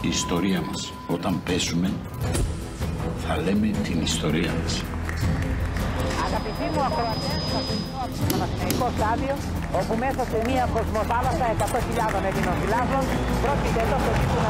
η ιστορία μας. Όταν πέσουμε, θα λέμε την ιστορία μας. Αγαπητοί μου ακροατές, θα βρίσκω στο Παναθηναϊκό στάδιο, όπου μέσα σε μια κοσμοθάλασσα 100.000 Ελλήνων φιλάθλων πρόκειται εδώ στο τίτλο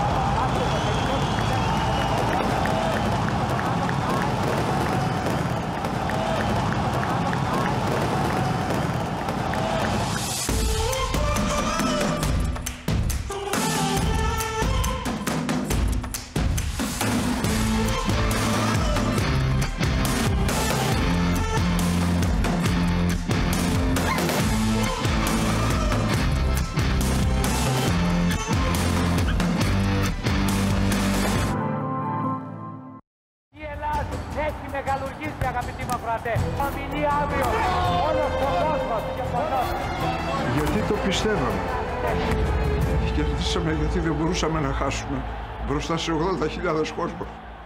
έχει μεγαλουργήσει, αγαπητοί μου ακροατές. Ομιλεί αύριο όλος ο κόσμος και πονός. Γιατί το πιστεύαμε. Κερδίσαμε γιατί δεν μπορούσαμε να χάσουμε μπροστά σε 80.000 κόσμο.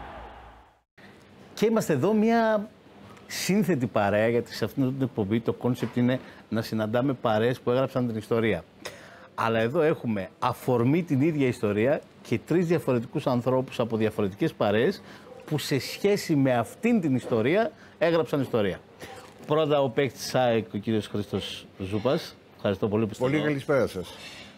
Και είμαστε εδώ μια σύνθετη παρέα, γιατί σε αυτήν την εκπομπή το κόνσεπτ είναι να συναντάμε παρέες που έγραψαν την ιστορία. Αλλά εδώ έχουμε αφορμή την ίδια ιστορία και τρεις διαφορετικούς ανθρώπους από διαφορετικές παρέες που σε σχέση με αυτήν την ιστορία έγραψαν ιστορία. Πρώτα ο παίκτης ΑΕΚ, ο κύριος Χρήστος Ζούπας. Ευχαριστώ πολύ που είστε εδώ. Πολύ καλησπέρα σας.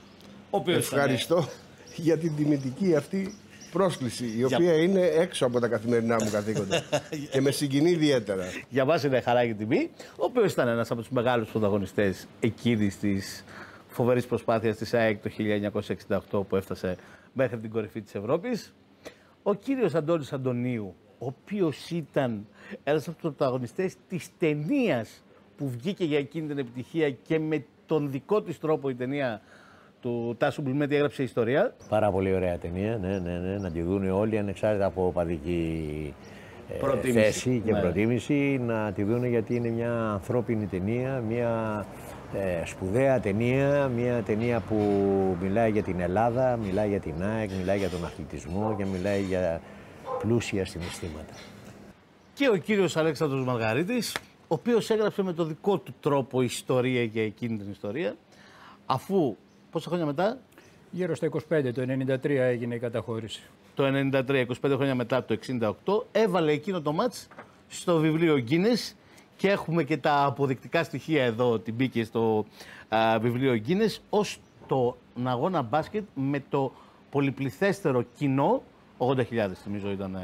Ευχαριστώ για την τιμητική αυτή πρόσκληση, η οποία είναι έξω από τα καθημερινά μου καθήκοντα και με συγκινεί ιδιαίτερα. Για μας είναι χαρά και τιμή, ο οποίος ήταν ένας από τους μεγάλους πρωταγωνιστές εκείνης της φοβερής προσπάθειας της ΑΕΚ το 1968 που έφτασε μέχρι την κορυφή της Ευρώπης. Ο κύριος Αντώνης Αντωνίου, ο οποίος ήταν ένας από τους πρωταγωνιστές της ταινίας που βγήκε για εκείνη την επιτυχία και με τον δικό της τρόπο η ταινία του Τάσου Μπλουμέτη έγραψε ιστορία. Πάρα πολύ ωραία ταινία, ναι, να τη δουν όλοι ανεξάρτητα από οπαδική θέση και προτίμηση, να τη δουν γιατί είναι μια ανθρώπινη ταινία, μια σπουδαία ταινία, μια ταινία που μιλάει για την Ελλάδα, μιλάει για την ΑΕΚ, μιλάει για τον αθλητισμό και μιλάει για πλούσια συναισθήματα. Και ο κύριος Αλέξανδρος Μαργαρίτης, ο οποίος έγραψε με το δικό του τρόπο ιστορία για εκείνη την ιστορία, αφού πόσα χρόνια μετά? Γύρω στα 25, το 93 έγινε η καταχώρηση. Το 93, 25 χρόνια μετά, το 68, έβαλε εκείνο το μάτς στο βιβλίο Guinness και έχουμε και τα αποδεικτικά στοιχεία εδώ ότι μπήκε στο βιβλίο Guinness ως τον αγώνα μπάσκετ με το πολυπληθέστερο κοινό, 80.000 νομίζω ήταν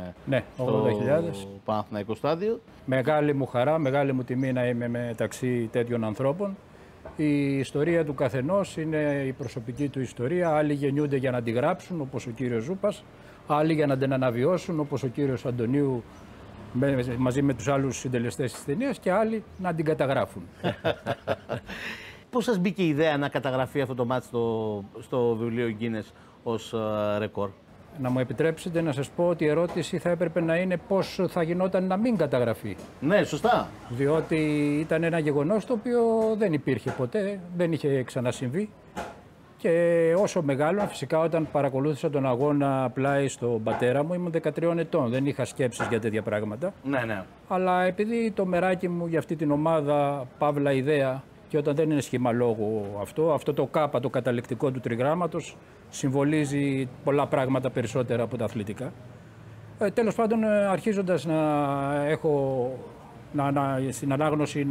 στο Παναθηναϊκό στάδιο. Μεγάλη μου χαρά, μεγάλη μου τιμή να είμαι μεταξύ τέτοιων ανθρώπων. Η ιστορία του καθενός είναι η προσωπική του ιστορία. Άλλοι γεννιούνται για να τη γράψουν, όπως ο κύριος Ζούπας. Άλλοι για να την αναβιώσουν, όπως ο κύριος Αντωνίου μαζί με τους άλλους συντελεστές της ταινίας, και άλλοι να την καταγράφουν. Πώς σας μπήκε η ιδέα να καταγραφεί αυτό το μάτς στο βιβλίο Guinness ως ρεκόρ? Να μου επιτρέψετε να σας πω ότι η ερώτηση θα έπρεπε να είναι πώς θα γινόταν να μην καταγραφεί. Ναι, σωστά. Διότι ήταν ένα γεγονός το οποίο δεν υπήρχε ποτέ, δεν είχε ξανασυμβεί. Και όσο μεγάλο, φυσικά όταν παρακολούθησα τον αγώνα πλάι στον πατέρα μου, ήμουν 13 ετών, δεν είχα σκέψεις για τέτοια πράγματα. Ναι. Αλλά επειδή το μεράκι μου για αυτή την ομάδα, παύλα ιδέα, και όταν δεν είναι σχήμα λόγου αυτό το κάπα, το καταληκτικό του τριγράμματος, συμβολίζει πολλά πράγματα περισσότερα από τα αθλητικά. Τέλος πάντων, αρχίζοντας να έχω στην ανάγνωση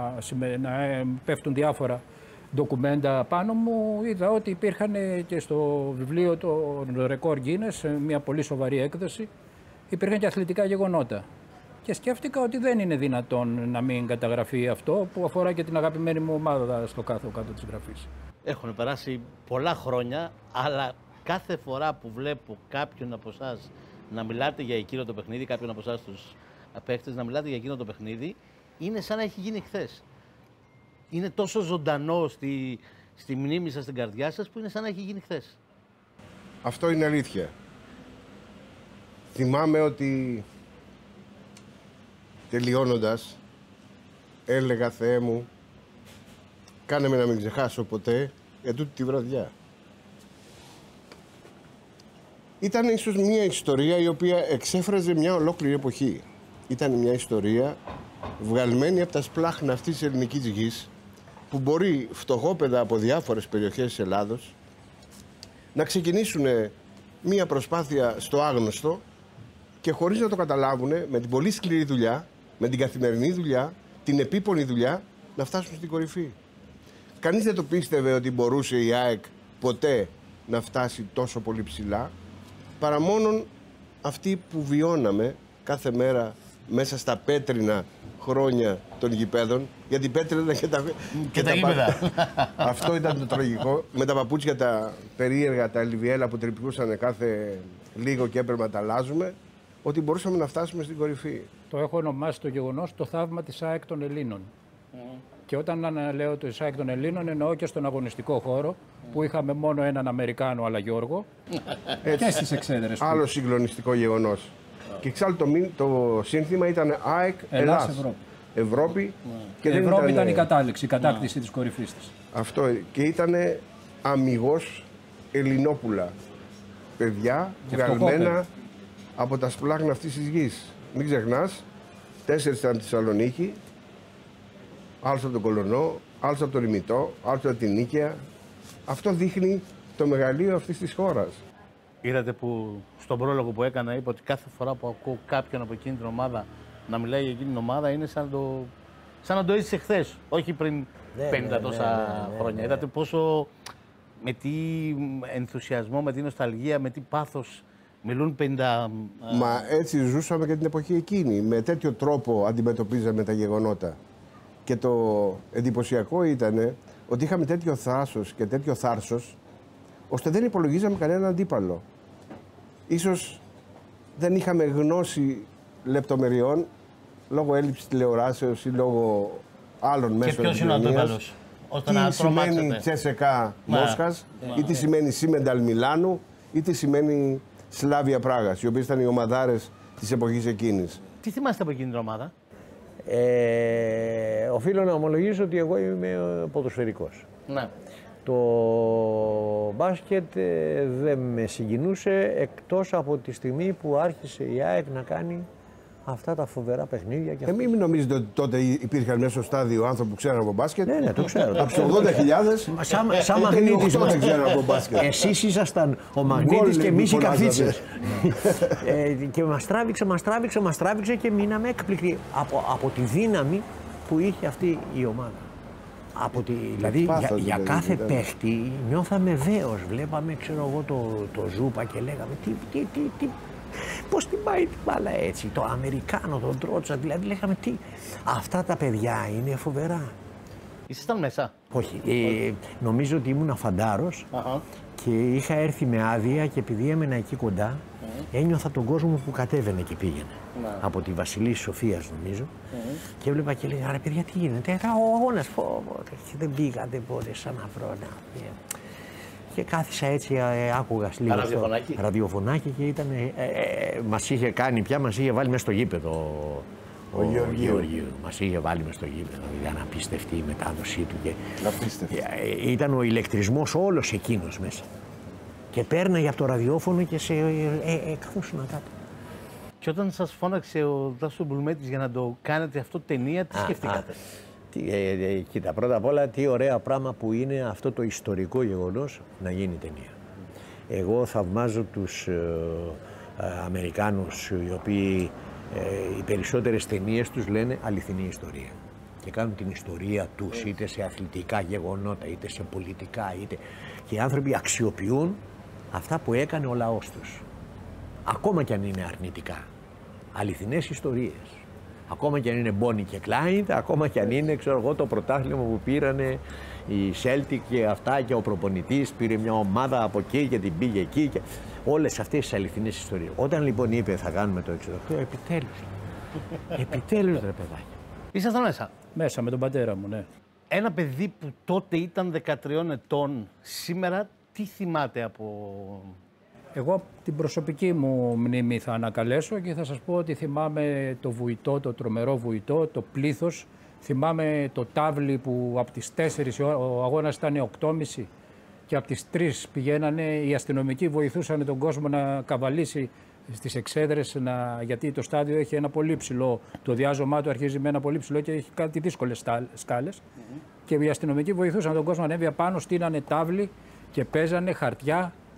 να πέφτουν διάφορα ντοκουμέντα πάνω μου, είδα ότι υπήρχαν και στο βιβλίο το Record Guinness, μια πολύ σοβαρή έκδοση, υπήρχαν και αθλητικά γεγονότα. Και σκέφτηκα ότι δεν είναι δυνατόν να μην καταγραφεί αυτό που αφορά και την αγαπημένη μου ομάδα στο κάτω της γραφής. Έχουν περάσει πολλά χρόνια, αλλά κάθε φορά που βλέπω κάποιον από εσάς να μιλάτε για εκείνο το παιχνίδι, κάποιον από εσάς τους παίκτες να μιλάτε για εκείνο το παιχνίδι, είναι σαν να έχει γίνει χθες. Είναι τόσο ζωντανό στη μνήμη σας, στην καρδιά σας, που είναι σαν να έχει γίνει χθες. Αυτό είναι αλήθεια. Θυμάμαι ότι τελειώνοντας έλεγα, Θεέ μου, κάνε με να μην ξεχάσω ποτέ για τούτη τη βραδιά. Ήταν ίσως μια ιστορία η οποία εξέφραζε μια ολόκληρη εποχή. Ήταν μια ιστορία βγαλμένη από τα σπλάχνα αυτής της ελληνικής γης, που μπορεί φτωχόπαιδα από διάφορες περιοχές της Ελλάδος να ξεκινήσουν μία προσπάθεια στο άγνωστο και χωρίς να το καταλάβουν, με την πολύ σκληρή δουλειά, με την καθημερινή δουλειά, την επίπονη δουλειά, να φτάσουν στην κορυφή. Κανείς δεν το πίστευε ότι μπορούσε η ΑΕΚ ποτέ να φτάσει τόσο πολύ ψηλά, παρά μόνον αυτοί που βιώναμε κάθε μέρα μέσα στα πέτρινα χρόνια των γηπέδων, γιατί πέτρινα και τα γήπεδα. Αυτό ήταν το τραγικό. Με τα παπούτσια τα περίεργα, τα Λιβιέλα που τρυπικούσαν κάθε λίγο και έπρεπε να τα αλλάζουμε, ότι μπορούσαμε να φτάσουμε στην κορυφή. Το έχω ονομάσει το γεγονός το θαύμα της ΑΕΚ των Ελλήνων. Και όταν λέω το ΑΕΚ των Ελλήνων, εννοώ και στον αγωνιστικό χώρο, που είχαμε μόνο έναν Αμερικάνο, αλλά Γιώργο, και στις εξέδρες. Άλλο συγκλονιστικό γεγονός. Και εξάλλου το σύνθημα ήταν ΑΕΚ Ελλάς. Ευρώπη. Και η Ευρώπη ήταν η κατάληξη, η κατάκτηση της κορυφής της. Αυτό. Και ήταν αμιγώς Ελληνόπουλα. Παιδιά βγαλμένα από τα σπλάχνα αυτής της γης. Μην ξεχνάς, 4 ήταν από τη Θεσσαλονίκη, άλλος από τον Κολωνό, άλλος από τον Ιμητό, άλλος από την Νίκαια. Αυτό δείχνει το μεγαλείο αυτής της χώρας. Είδατε που στον πρόλογο που έκανα είπα ότι κάθε φορά που ακούω κάποιον από εκείνη την ομάδα να μιλάει για εκείνη την ομάδα είναι σαν να το έζησε χθες, όχι πριν 50 τόσα χρόνια. Είδατε πόσο, με τι ενθουσιασμό, με τι νοσταλγία, με τι πάθος μιλούν 50... Μα έτσι ζούσαμε και την εποχή εκείνη. Με τέτοιο τρόπο αντιμετωπίζαμε τα γεγονότα. Και το εντυπωσιακό ήταν ότι είχαμε τέτοιο θράσος και τέτοιο θάρσος, ώστε δεν υπολογίζαμε κανέναν αντίπαλο. Ίσως δεν είχαμε γνώση λεπτομεριών, λόγω έλλειψης τηλεοράσεως ή λόγω άλλων μέσων επικοινωνίας. Και ποιος είναι ο αντίπαλος, ώστε να τρομάξετε. Τι σημαίνει Τσέσεκα Μόσχας, ή τι σημαίνει Σίμενταλ Μιλάνου, ή τι σημαίνει Σλάβια Πράγας, οι οποίες ήταν οι ομαδάρες της εποχής εκείνης. Τι θυμάστε από εκείνη την ομάδα? Οφείλω να ομολογήσω ότι εγώ είμαι ποδοσφαιρικός. Ναι. Το μπάσκετ δεν με συγκινούσε εκτός από τη στιγμή που άρχισε η ΑΕΚ να κάνει αυτά τα φοβερά παιχνίδια. Και μην νομίζετε ότι τότε υπήρχαν μέσα στο στάδιο άνθρωποι που ξέραν από μπάσκετ. Ναι, το ξέρω. Από τους 80.000 σαν Μαγνήτης δεν ξέραν από μπάσκετ. Εσείς ήσασταν ο Μαγνήτης και εμείς οι Καφίτσες. Και μας τράβηξε και μείναμε έκπληκτοι από τη δύναμη που είχε αυτή η ομάδα. Δηλαδή για κάθε παίχτη νιώθαμε βέος. Βλέπαμε, ξέρω εγώ, το Ζούπα και λέγαμε πώς την πάει την μπάλα έτσι, το Αμερικάνο, τον Τρότσα, δηλαδή λέγαμε αυτά τα παιδιά είναι φοβερά. Ήσασταν μέσα? Όχι, νομίζω ότι ήμουν φαντάρος και είχα έρθει με άδεια και επειδή έμενα εκεί κοντά, ένιωθα τον κόσμο που κατέβαινε και πήγαινε. Από τη Βασιλής Σοφίας νομίζω και έβλεπα και έλεγα, ρε παιδιά τι γίνεται, ο αγώνας, δεν πήγατε πότε σαν να βρω. Και κάθισα έτσι, άκουγα λίγο ραδιοφωνάκι και ήταν, μας είχε κάνει πια, μας είχε βάλει μέσα στο γήπεδο ο Γεωργίου. Μας είχε βάλει μέσα στο γήπεδο, ήταν απίστευτη η μετάδοσή του και ήταν ο ηλεκτρισμός όλος εκείνος μέσα. Και πέρναγε από το ραδιόφωνο και σε καθόσουνα κάτω. Και όταν σας φώναξε ο Τάσος Μπουλμέτης για να το κάνετε αυτό ταινία, τι σκεφτήκατε? Κοίτα, πρώτα απ' όλα τι ωραία πράγμα που είναι αυτό το ιστορικό γεγονός να γίνει ταινία. Εγώ θαυμάζω τους Αμερικάνους οι οποίοι οι περισσότερες ταινίες τους λένε αληθινή ιστορία. Και κάνουν την ιστορία τους είτε σε αθλητικά γεγονότα, είτε σε πολιτικά, και οι άνθρωποι αξιοποιούν αυτά που έκανε ο λαός τους. Ακόμα κι αν είναι αρνητικά. Αληθινές ιστορίες. Ακόμα κι αν είναι Bonnie και Clyde, ακόμα κι αν είναι, ξέρω εγώ, το πρωτάθλημα που πήρανε η Celtic και αυτά και ο προπονητής πήρε μια ομάδα από εκεί και την πήγε εκεί. Και... όλες αυτές τις αληθινές ιστορίες. Όταν λοιπόν είπε θα κάνουμε το 68, επιτέλους ρε παιδάκι. Ήσασταν μέσα? Μέσα με τον πατέρα μου, ναι. Ένα παιδί που τότε ήταν 13 ετών, σήμερα τι θυμάται από... Εγώ την προσωπική μου μνήμη θα ανακαλέσω και θα σας πω ότι θυμάμαι το βουητό, το τρομερό βουητό, το πλήθος. Θυμάμαι το τάβλι που από τις 4 ο αγώνας ήταν 8.30 και από τις 3 πηγαίνανε, οι αστυνομικοί βοηθούσαν τον κόσμο να καβαλήσει στις εξέδρες, γιατί το στάδιο έχει ένα πολύ ψηλό, το διάζωμά του αρχίζει με ένα πολύ ψηλό και έχει κάτι δύσκολες σκάλες. Και οι αστυνομικοί βοηθούσαν τον κόσμο να ανέβει απάνω, στείνανε τάβλι και παίζανε χαρτιά.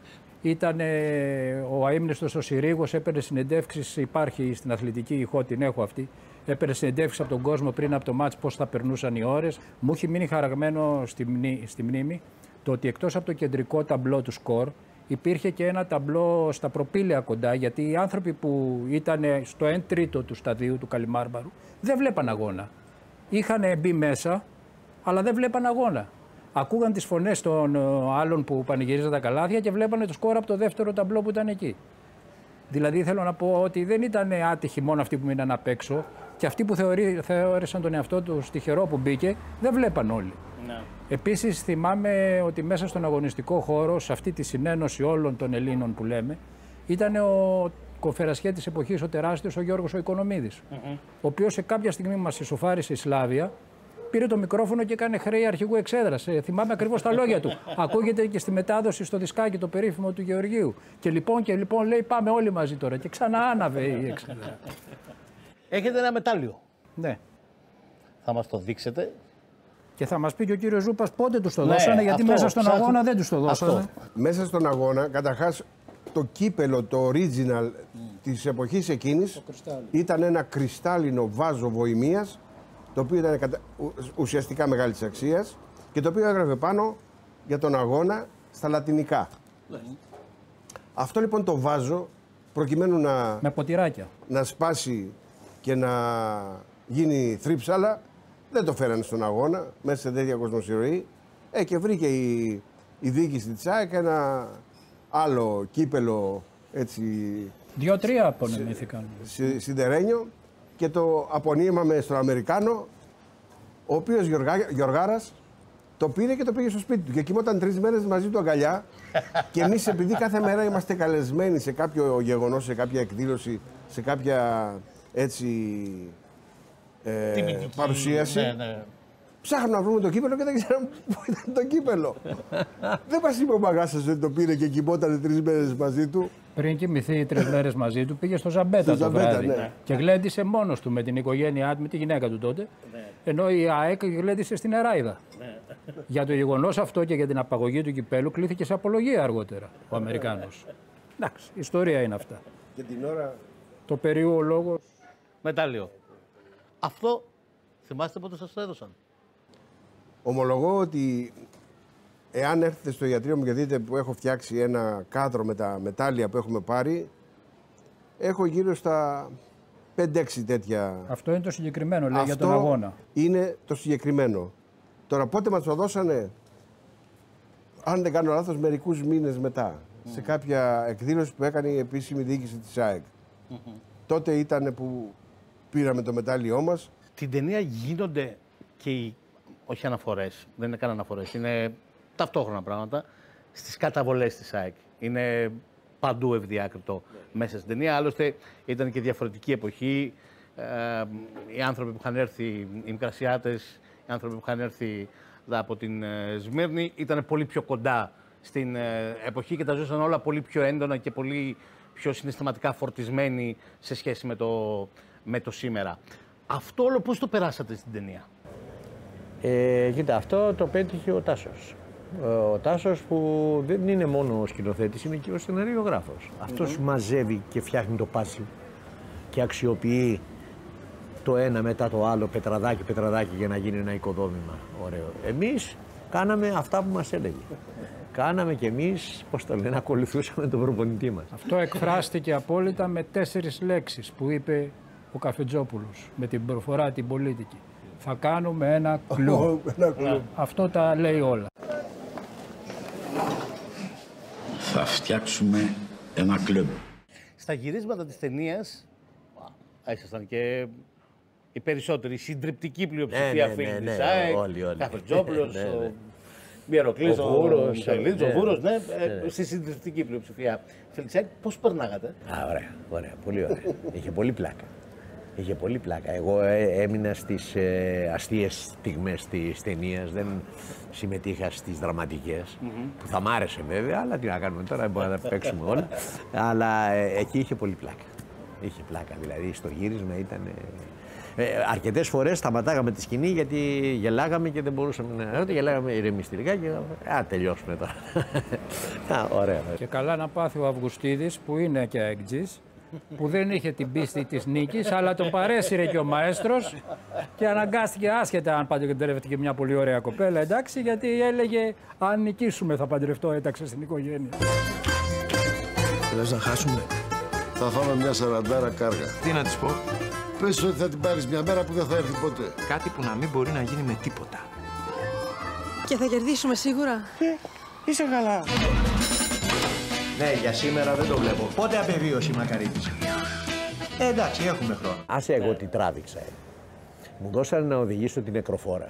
Ήταν ο αείμνηστος ο Συρίγος, έπαιρνε συνεντεύξεις, υπάρχει στην αθλητική ηχό, την έχω αυτή. Έπαιρνε συνεντεύξεις από τον κόσμο πριν από το μάτς πώς θα περνούσαν οι ώρες. Μου έχει μείνει χαραγμένο στη μνήμη το ότι εκτός από το κεντρικό ταμπλό του σκορ, υπήρχε και ένα ταμπλό στα προπήλαια κοντά, γιατί οι άνθρωποι που ήταν στο 1/3 του σταδίου του Καλιμάρμαρου δεν βλέπαν αγώνα. Είχαν μπει μέσα, αλλά δεν βλέπαν αγώνα. Ακούγαν τις φωνές των άλλων που πανηγυρίζαν τα καλάθια και βλέπανε το σκορ από το δεύτερο ταμπλό που ήταν εκεί. Δηλαδή θέλω να πω ότι δεν ήταν άτυχοι μόνο αυτοί που μείναν απ' έξω, και αυτοί που θεώρησαν τον εαυτό τους τυχερό που μπήκε, δεν βλέπαν όλοι. Ναι. Επίσης θυμάμαι ότι μέσα στον αγωνιστικό χώρο, σε αυτή τη συνένωση όλων των Ελλήνων που λέμε, ήταν ο κοφερασιέ της εποχής, ο τεράστιος, ο Γιώργος ο Οικονομίδης, ο οποίος σε κάποια στιγμή μας ισοφάρισε η Σλάβια, πήρε το μικρόφωνο και έκανε χρέη αρχηγού εξέδρας. Θυμάμαι ακριβώς τα λόγια του. Ακούγεται και στη μετάδοση στο δισκάκι το περίφημο του Γεωργίου. Και λοιπόν λέει πάμε όλοι μαζί τώρα. Και ξανά άναβε η εξέδρα. Έχετε ένα μετάλλιο. Ναι. Θα μας το δείξετε. Και θα μας πει και ο κύριος Ζούπας πότε τους το δώσανε, γιατί αυτό, μέσα στον αγώνα δεν τους το δώσανε. Μέσα στον αγώνα, καταρχάς, το κύπελο, το original της εποχής εκείνης, ήταν ένα κρυστάλλινο βάζο βοημίας, το οποίο ήταν ουσιαστικά μεγάλης αξίας και το οποίο έγραφε πάνω για τον αγώνα στα λατινικά. Αυτό λοιπόν το βάζο, προκειμένου με ποτηράκια, να σπάσει και να γίνει θρύψαλα, δεν το φέρανε στον αγώνα, μέσα σε τέτοια κοσμοσυρωή. Και βρήκε η διοίκηση της ΑΕΚ ένα άλλο κύπελο, έτσι... 2-3 απονεμήθηκαν. Σιδερένιο, και το απονείμαμε στον Αμερικάνο, ο οποίος Γιωργάρας το πήρε και το πήγε στο σπίτι του και κοιμόταν 3 μέρες μαζί του αγκαλιά. Και εμείς, επειδή κάθε μέρα είμαστε καλεσμένοι σε κάποιο γεγονός, σε κάποια εκδήλωση, σε κάποια έτσι παρουσίαση, ψάχνουμε να βρούμε το κύπελο και δεν ξέραμε πού ήταν το κύπελο. Δεν μας είπε ο Μαγάσας ότι το πήρε και κοιμόταν 3 μέρες μαζί του. Πριν κοιμηθεί 3 μέρες μαζί του, πήγε στο Ζαμπέτα το βράδυ. Ναι. Και γλέντισε μόνος του με την οικογένειά του, με τη γυναίκα του τότε. Ναι. Ενώ η ΑΕΚ γλέντισε στην Εράιδα. Ναι. Για το γεγονός αυτό και για την απαγωγή του κυπέλου κλήθηκε σε απολογία αργότερα ο Αμερικάνος. Εντάξει, ιστορία είναι αυτά. Και την ώρα... Το περίεργο λόγο. Μετάλλιο. Αυτό θυμάστε πότε σας το έδωσαν? Ομολογώ ότι εάν έρθετε στο ιατρείο μου και δείτε που έχω φτιάξει ένα κάδρο με τα μετάλλια που έχουμε πάρει, έχω γύρω στα 5-6 τέτοια. Αυτό είναι το συγκεκριμένο, λέει, για τον αγώνα. Είναι το συγκεκριμένο. Τώρα πότε μας το δώσανε, αν δεν κάνω λάθος, μερικούς μήνες μετά, σε κάποια εκδήλωση που έκανε η επίσημη διοίκηση της ΑΕΚ. Τότε ήταν που πήραμε το μετάλλιό μας. Την ταινία γίνονται και όχι αναφορές, δεν είναι καν αναφορές, είναι ταυτόχρονα πράγματα, στις καταβολές της ΑΕΚ. Είναι παντού ευδιάκριτο μέσα στην ταινία. Άλλωστε ήταν και διαφορετική εποχή. Οι άνθρωποι που είχαν έρθει, οι Μικρασιάτες, οι άνθρωποι που είχαν έρθει από την Σμύρνη ήταν πολύ πιο κοντά στην εποχή και τα ζούσαν όλα πολύ πιο έντονα και πολύ πιο συναισθηματικά φορτισμένοι σε σχέση με το σήμερα. Αυτό όλο πώς το περάσατε στην ταινία? Κοίτα, αυτό το πέτυχε ο Τάσος. Ο Τάσος που δεν είναι μόνο ο σκηνοθέτης, είναι και ο σεναριογράφος. Αυτός μαζεύει και φτιάχνει το πάζλ και αξιοποιεί το ένα μετά το άλλο, πετραδάκι για να γίνει ένα οικοδόμημα ωραίο. Εμείς κάναμε αυτά που μας έλεγε. Κάναμε κι εμείς, πώς το λένε, ακολουθούσαμε τον προπονητή μας. Αυτό εκφράστηκε απόλυτα με 4 λέξεις που είπε ο Καφετζόπουλος, με την προφορά την πολίτικη. Θα κάνουμε ένα κλου. Αυτό τα λέει όλα. Θα φτιάξουμε ένα κλουμπ. Στα γυρίσματα της ταινίας, ήσασταν και οι περισσότεροι, η συντριπτική πλειοψηφία φίλοι της ΑΕΚ, Καφετζόπουλος, ο Μιεροκλής, ο Βούρος, ναι, στη συντριπτική πλειοψηφία φίλοι της ΑΕΚ. Πώς περνάγατε? Ωραία, πολύ ωραία. Είχε πολύ πλάκα. Είχε πολύ πλάκα. Εγώ έμεινα στις αστείες στιγμές της ταινίας, δεν συμμετείχα στις δραματικές, που θα μ' άρεσε βέβαια, αλλά τι να κάνουμε τώρα, δεν μπορούμε να τα παίξουμε όλα. Αλλά εκεί είχε πολύ πλάκα. Είχε πλάκα, δηλαδή στο γύρισμα ήταν... Αρκετές φορές σταματάγαμε τη σκηνή γιατί γελάγαμε και δεν μπορούσαμε να. Γελάγαμε ηρεμιστικά και. Τελειώσουμε τώρα. Ωραία. Και καλά να πάθει ο Αυγουστίδης που είναι και αεκτζής, που δεν είχε την πίστη της νίκης, αλλά τον παρέσυρε και ο μαέστρος και αναγκάστηκε, άσχετα αν παντρεύτηκε και μια πολύ ωραία κοπέλα, εντάξει, γιατί έλεγε αν νικήσουμε θα παντρευτώ, έταξε στην οικογένεια. Λες να χάσουμε? Θα φάμε μια 40 κάργα. Τι να της πω? Πες ότι θα την πάρεις μια μέρα που δεν θα έρθει ποτέ. Κάτι που να μην μπορεί να γίνει με τίποτα. Και θα κερδίσουμε σίγουρα. Είσαι καλά. Ναι, για σήμερα δεν το βλέπω. Πότε απεβίωση η Μακαρίτης? Εντάξει, έχουμε χρόνο. Άσε εγώ τι τράβηξα. Μου δώσανε να οδηγήσω την νεκροφόρα.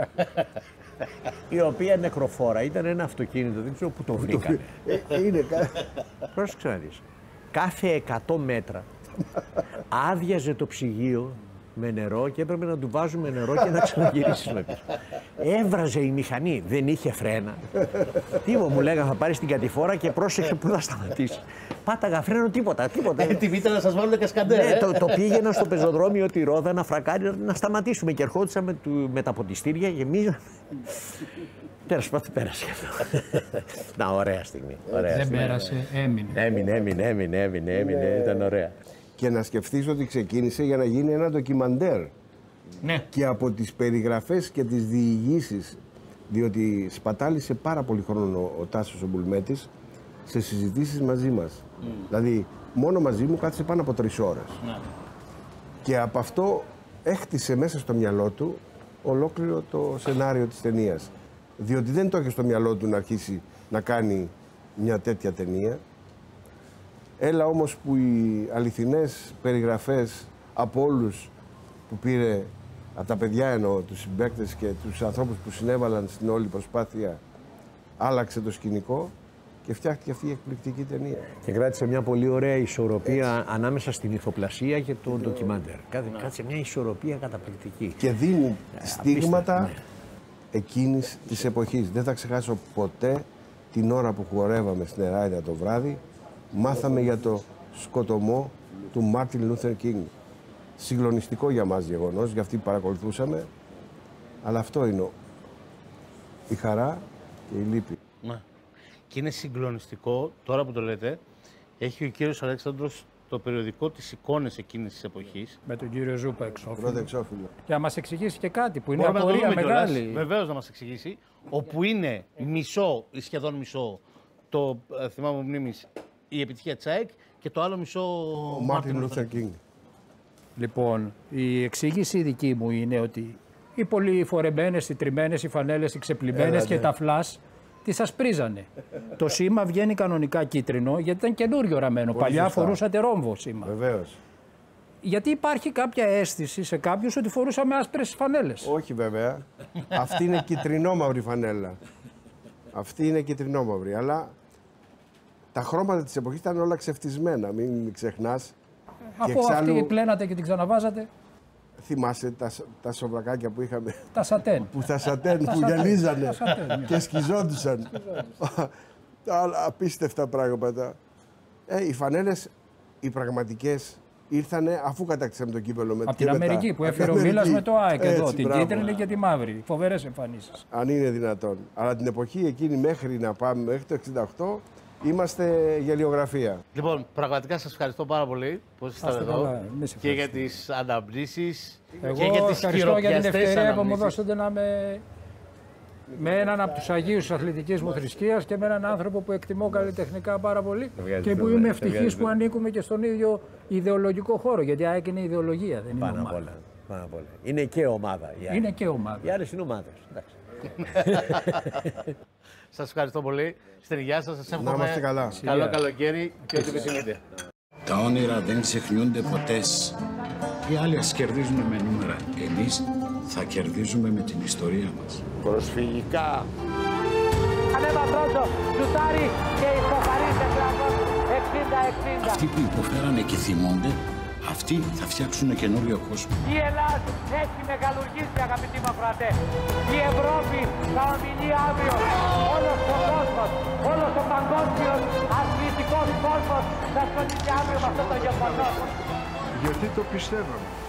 Η οποία νεκροφόρα ήταν ένα αυτοκίνητο, δεν ξέρω πού το βρήκανε. Είναι Πρόσεξε να δεις. Κάθε 100 μέτρα άδειαζε το ψυγείο με νερό και έπρεπε να του βάζουμε νερό και να ξαναγυρίσουμε πίσω. Έβραζε η μηχανή, δεν είχε φρένα. Τι μου λέγανε, θα πάρεις την κατηφόρα και πρόσεχε που θα σταματήσει. Πάταγα φρένο, τίποτα. Τη βίτα να σας βάλουν κασκαντέρ. Ναι, το πήγαινα στο πεζοδρόμιο τη Ρόδα να φρακάρει να σταματήσουμε και ερχόντουσαν με τα ποτιστήρια και εμείς. Πέρασε αυτό. Να, ωραία στιγμή. Δεν πέρασε, Έμεινε, ήταν ωραία. Και να σκεφτείς ότι ξεκίνησε για να γίνει ένα ντοκιμαντέρ. Ναι. Και από τις περιγραφές και τις διηγήσεις, διότι σπατάλησε πάρα πολύ χρόνο ο Τάσος ο Μπουλμέτης σε συζητήσεις μαζί μας. Δηλαδή, μόνο μαζί μου κάθισε πάνω από 3 ώρες. Ναι. Και από αυτό έχτισε μέσα στο μυαλό του ολόκληρο το σενάριο της ταινίας. Διότι δεν το είχε στο μυαλό του να αρχίσει να κάνει μια τέτοια ταινία. Έλα όμως που οι αληθινές περιγραφές από όλους που πήρε, από τα παιδιά εννοώ, τους συμπαίκτες και τους ανθρώπους που συνέβαλαν στην όλη προσπάθεια, άλλαξε το σκηνικό και φτιάχτηκε αυτή η εκπληκτική ταινία. Και κράτησε μια πολύ ωραία ισορροπία ανάμεσα στην ηθοπλασία και το ντοκιμαντέρ. Κράτησε μια ισορροπία καταπληκτική. Και δίνει στίγματα εκείνης της εποχής. Δεν θα ξεχάσω ποτέ την ώρα που χορεύαμε στην Εράιδα το βράδυ, μάθαμε για το σκοτωμό του Μάρτιν Λούθερ Κίνγκ. Συγκλονιστικό για μας γεγονός, για αυτή που παρακολουθούσαμε, αλλά αυτό είναι η χαρά και η λύπη. Ναι. Και είναι συγκλονιστικό, τώρα που το λέτε, έχει ο κύριος Αλέξανδρος το περιοδικό της εικόνες εκείνης της εποχής. Με τον κύριο Ζούπα εξώφυλλο. Πρώτο εξώφυλλο. Και να μας εξηγήσει και κάτι που είναι Μπορούμε απορία να το δούμε μεγάλη. Βεβαίως να μας εξηγήσει. Όπου είναι μισό ή σχεδόν μισό το θυμάμαι μνήμης η επιτυχία της ΑΕΚ και το άλλο μισό ο Μάρτιν Λούθερ Κίνγκ. Λοιπόν, η εξήγηση δική μου είναι ότι οι πολύ φορεμένες, οι τριμμένες, οι φανέλες, οι ξεπλημμένες και τα φλάς τις ασπρίζανε. Το σήμα βγαίνει κανονικά κίτρινο γιατί ήταν καινούριο ραμμένο. Παλιά φορούσατε ρόμβο σήμα. Βεβαίως. Γιατί υπάρχει κάποια αίσθηση σε κάποιους ότι φορούσαμε άσπρες φανέλες. Όχι βέβαια. Αυτή είναι κυτρινόμαυρη φανέλα. Αυτή είναι κυτρινόμαυρη, αλλά τα χρώματα της εποχής ήταν όλα ξεφτισμένα, μην ξεχνάς. Αφού εξάλλου, αυτή πλένατε και την ξαναβάζατε. Θυμάσαι τα σοβρακάκια που είχαμε. Τα σατέν. Τα σατέν που γυαλίζανε και σκιζόντουσαν. Απίστευτα πράγματα. Οι φανέλες, οι πραγματικές, ήρθανε αφού κατακτήσαμε το κύπελο. Από την Αμερική που έφερε ο Μίλας με το ΑΕΚ εδώ, την κίτρινη και τη μαύρη. Φοβερές εμφανίσεις. Αν είναι δυνατόν. Αλλά την εποχή εκείνη μέχρι να πάμε, μέχρι το 68, είμαστε γελιογραφία. Λοιπόν, πραγματικά σας ευχαριστώ πάρα πολύ που ήσασταν εδώ και για τις αναμνήσεις και για τις ευχαριστώ για την ευκαιρία που μου δώσατε να με έναν από τους Αγίους της αθλητικής μου θρησκείας και με έναν άνθρωπο που εκτιμώ καλλιτεχνικά πάρα πολύ και που είμαι ευτυχής που ανήκουμε και στον ίδιο ιδεολογικό χώρο. Γιατί ΑΕΚ είναι ιδεολογία, δεν είναι πάνω ομάδα. Πάνω απ' όλα. Είναι και ομάδα. Είναι και ομάδα. Οι άλλες είναι ομάδες. Σας ευχαριστώ πολύ. Στην υγεία σας, σας εύχομαι καλό καλοκαίρι και ό,τι επιθυμείτε. Τα όνειρα δεν ξεχνιούνται ποτέ. Οι άλλοι ας κερδίζουν με νούμερα. Εμείς θα κερδίζουμε με την ιστορία μας. Προσφυγικά. Ανέβα πρώτο, σουτάρι και ισοφαρίζεται πλάτος 60-60. Αυτοί που υποφέρανε και θυμώνται, αυτοί θα φτιάξουν καινούριο κόσμο. Η Ελλάδα έχει μεγαλουργήσει, αγαπητοί μου ακροατές. Η Ευρώπη θα ομιλεί αύριο. Όλος ο κόσμος, όλος ο παγκόσμιος αθλητικός κόσμος θα ασχοληθεί αύριο με αυτό το γεγονός. Γιατί το πιστεύαμε.